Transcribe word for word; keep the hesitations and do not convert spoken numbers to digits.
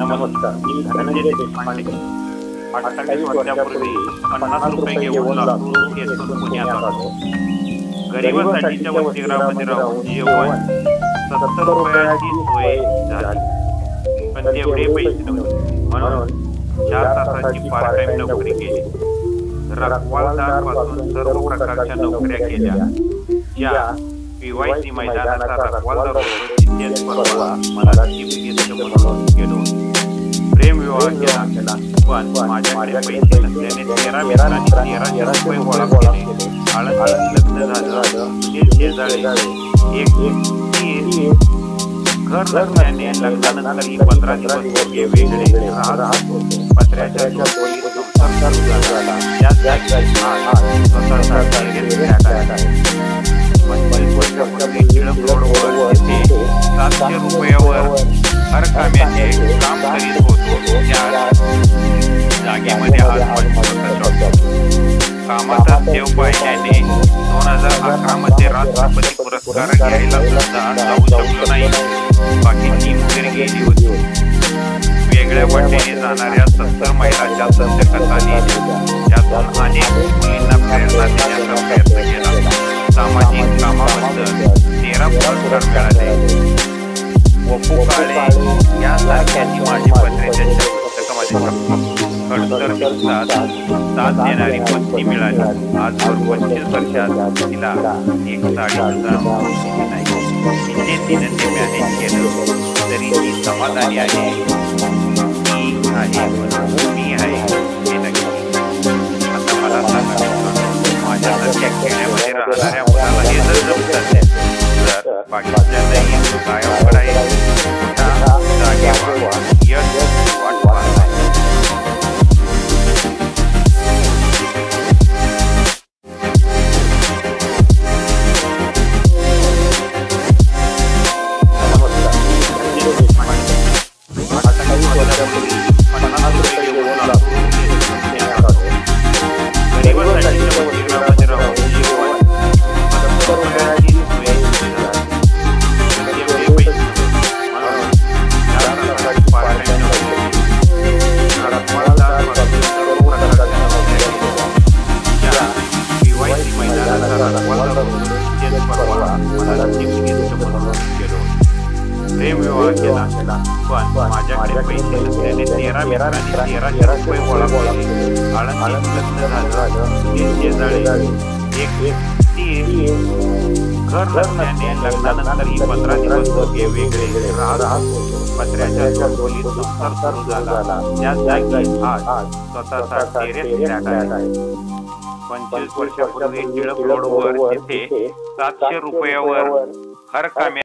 नमस्कार, मी धनंजय देशपांडे. अठ्ठावीस वर्षापूर्वी पन्नास रुपये घेऊन लातूर येथून पुण्यात आलो. गरिबांसाठीच्या वसतिगृहामध्ये राहून जेवण सत्तर रुपयाची सोय झाली, पण तेवढे पैसे नव्हते. म्हणून चार तासाची पार्ट टाइम नोकरी केली. रखवालदार पासून सर्व प्रकारच्या नोकऱ्या केल्या. ज्या पीवायसी मैदानाचा रखवालदार होतो तिथेच परवा मला चीफ गेस्ट म्हणून गेलो. प्रेम विवाह केला, पण माझ्याकडे पैसे नसल्याने तेरा मित्रांनी तेराशे रुपये गोळा केले. हळद लग्न झालं. शेजारी एक घर नसल्याने लग्नानंतर ही पंधरा दिवस वेगवेगळे राहत होतो. पत्र्याच्या झोपडीत संसार झाला. त्याच जागी स्वतःचा टेरेस आहे. पंचवीस वर्षापूर्वी टिळक रोडवर तिथे सातशे रुपयावर हर काम्याचे काम करीत होतो. त्या जागेमध्ये आज कामाचा देव पाहिल्याने दोन हजार अकरा मध्ये राष्ट्रपती पुरस्कार घ्यायला सुद्धा जाऊ शकलो नाही. बाकी टीम वगैरे गेली होती. वेगळ्या वाटेने जाणाऱ्या सत्तर महिलांच्या सत्यकथा लिहिल्या. त्यातून अनेक मुलींना प्रेरणा देण्याचा प्रयत्न केला. सामाजिक कामाबद्दल तेरा पुरस्कार मिळाले. वपू काळे यासारख्यांनी माझी पत्रिकेच्या पुस्तकामध्ये खडतर दिवसात साथ देणारी पत्नी मिळाली. आजवर पंचवीस वर्षात तिला एक साडी सुद्धा दिली नाही. तिचे तिने ते मॅनेज केलं तरी ती समाधानी आहे. मी आहे म्हणून मी आहे हे नक्की. आता मला सांगा, माझ्यासारख्या खेड्यामध्ये राहणाऱ्या मुलाला हे जर जमत असेल तर बाकीच्यांनाही काय अवघड आहे. मोठा जागेवर यश वाट पाहत आहे. प्रेम विवाह केला, पण माझ्याकडे पैसे नसल्याने तेरा मित्रांनी तेराशे रुपये गोळा केले. हळद लग्न झालं. शेजारी एक घर नसल्याने लग्नानंतर ही पंधरा दिवस वेगवेगळे राहत होतो. पत्र्याच्या झोपडीत संसार सुरू झाला. त्याच जागी आज स्वतःचा टेरेस आहे. पंचवीस वर्षापूर्वी टिळक रोडवर तिथे सातशे रुपयावर हर काम्या